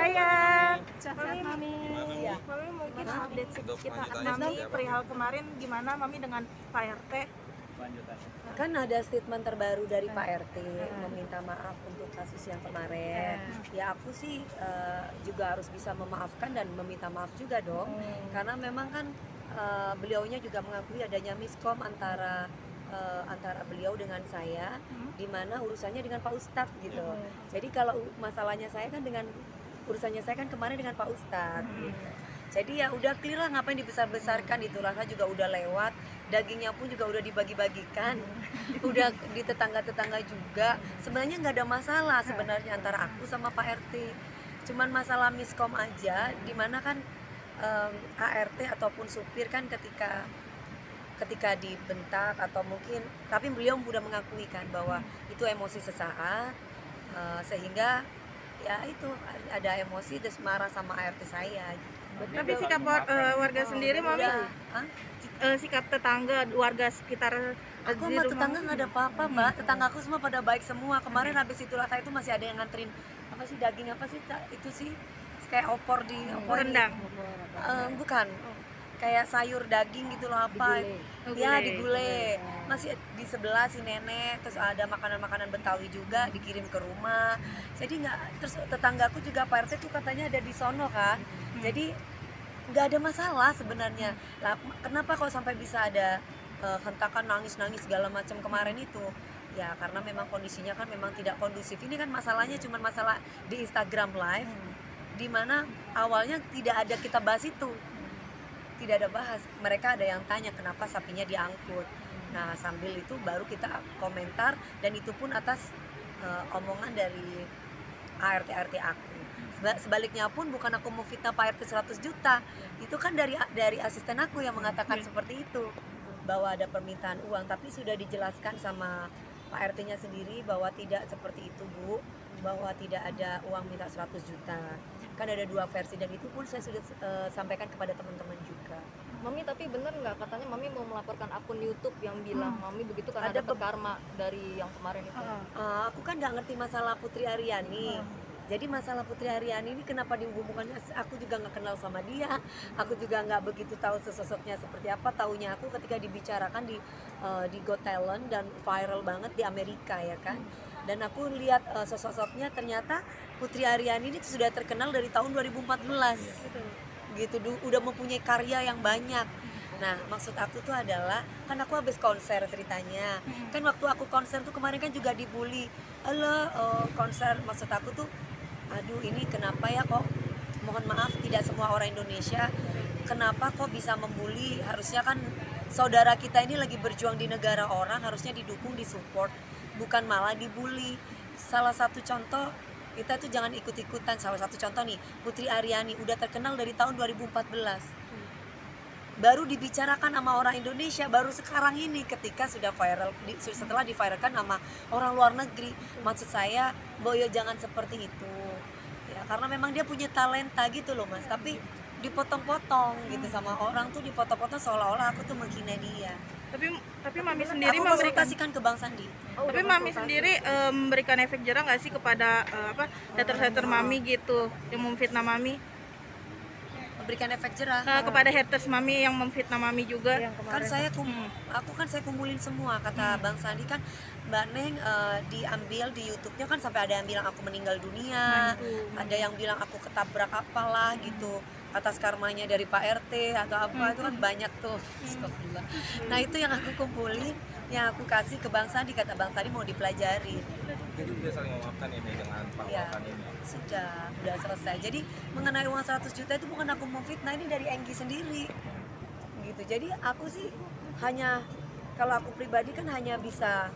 sayang. Sehat Mami. Ya. Mami mungkin update sedikit Mami perihal kemarin gimana Mami dengan Pak RT? Kan ada statement terbaru dari Pak RT meminta maaf untuk kasus yang kemarin. Ya aku sih juga harus bisa memaafkan dan meminta maaf juga dong. Karena memang kan beliaunya juga mengakui adanya miskom antara beliau dengan saya, di mana urusannya dengan Pak Ustadz gitu. Jadi kalau masalahnya saya kan urusannya saya kan kemarin dengan Pak Ustadz gitu. Jadi ya udah clear lah, ngapain dibesar-besarkan, itu rasa juga udah lewat, dagingnya pun juga udah dibagi-bagikan, udah di tetangga-tetangga juga. Sebenarnya nggak ada masalah sebenarnya antara aku sama Pak RT, cuman masalah miskom aja, dimana kan ART ataupun supir kan ketika dibentak atau mungkin, tapi beliau udah mengakui kan bahwa itu emosi sesaat, sehingga ya itu ada emosi terus marah sama ART saya. Tapi sikap warga sendiri Mami, sikap tetangga, warga sekitar. Aku sama tetangga nggak ada apa-apa Mbak, tetangga aku semua pada baik semua. Kemarin habis itu saya itu masih ada yang nganterin apa sih, daging apa sih itu sih, kayak opor rendang. Bukan, kayak sayur daging gitu loh, apa ya, digulai. Masih di sebelah si nenek, terus ada makanan-makanan Betawi juga dikirim ke rumah. Jadi nggak, terus tetanggaku juga Pak RT tuh katanya ada di sono kan, jadi nggak ada masalah sebenarnya. Lah kenapa kok sampai bisa ada hentakan nangis-nangis segala macam kemarin itu? Ya karena memang kondisinya kan memang tidak kondusif. Ini kan masalahnya cuma masalah di Instagram Live, dimana awalnya tidak ada kita bahas itu, tidak ada bahas. Mereka ada yang tanya kenapa sapinya diangkut. Nah sambil itu baru kita komentar, dan itu pun atas omongan dari ART aku. Sebaliknya pun bukan aku mau fitnah Pak RT 100 juta, itu kan dari asisten aku yang mengatakan seperti itu, bahwa ada permintaan uang, tapi sudah dijelaskan sama Pak RT-nya sendiri bahwa tidak seperti itu Bu, bahwa tidak ada uang minta 100 juta. Kan ada dua versi, dan itu pun saya sudah sampaikan kepada teman-teman juga. Mami, tapi bener nggak katanya Mami mau melaporkan akun YouTube yang bilang Mami begitu karena ada karma dari yang kemarin itu? Aku kan nggak ngerti masalah Putri Aryani. Jadi masalah Putri Aryani ini kenapa dihubungkannya, aku juga nggak kenal sama dia, aku juga nggak begitu tahu sosoknya seperti apa. Taunya aku ketika dibicarakan di Got Talent dan viral banget di Amerika ya kan. Dan aku lihat sosoknya, ternyata Putri Aryani ini sudah terkenal dari tahun 2014 gitu, udah mempunyai karya yang banyak. Nah maksud aku tuh adalah, kan aku habis konser ceritanya, kan waktu aku konser tuh kemarin kan juga dibully. Konser, maksud aku tuh aduh ini kenapa ya kok, mohon maaf tidak semua orang Indonesia, kenapa kok bisa membuli? Harusnya kan saudara kita ini lagi berjuang di negara orang, harusnya didukung, disupport, bukan malah dibully. Salah satu contoh, kita tuh jangan ikut-ikutan. Salah satu contoh nih, Putri Aryani udah terkenal dari tahun 2014, baru dibicarakan sama orang Indonesia baru sekarang ini ketika sudah viral, setelah diviralkan sama orang luar negeri. Maksud saya, Boyo jangan seperti itu ya, karena memang dia punya talenta gitu loh Mas, tapi dipotong-potong gitu sama orang tuh, dipotong-potong seolah-olah aku tuh menghina dia. Tapi Mami sendiri aku konsultasikan ke Bang Sandi. Tapi Mami sendiri memberikan efek jerah nggak sih kepada hater-hater Mami gitu yang memfitnah Mami? Memberikan efek jerah kepada haters Mami yang memfitnah Mami juga. Kan saya kumpulin semua, kata Bang Sandi kan, Mbak Neng diambil di YouTube-nya kan sampai ada yang bilang aku meninggal dunia, ada yang bilang aku ketabrak apalah gitu atas karmanya dari Pak RT atau apa, itu kan banyak tuh. Astagfirullah. Nah itu yang aku kumpulin, yang aku kasih ke Bang Sandi, kata Bang Sandi mau dipelajarin. Jadi udah saling memaafkan ini dengan pengawasan ini? Udah selesai. Jadi mengenai uang 100 juta itu bukan aku mau fitnah, ini dari Enggi sendiri gitu. Jadi aku sih hanya, kalau aku pribadi kan hanya bisa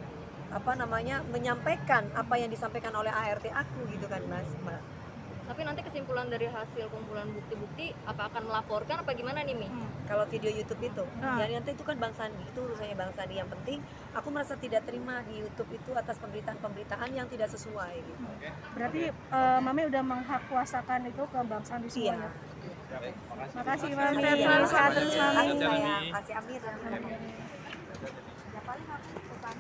menyampaikan apa yang disampaikan oleh ART aku gitu kan Mas, Mbak. Tapi nanti kesimpulan dari hasil kumpulan bukti-bukti, apa akan melaporkan apa gimana nih Mi? Kalau video YouTube itu, ya nanti itu kan Bang Sandi, itu urusannya Bang Sandi. Yang penting aku merasa tidak terima di YouTube itu atas pemberitaan-pemberitaan yang tidak sesuai gitu. Berarti Mami udah menghakkuasakan itu ke Bang Sandi semuanya? Iya. Makasih Mami, sehat sehat terus Mami. Kasih amin.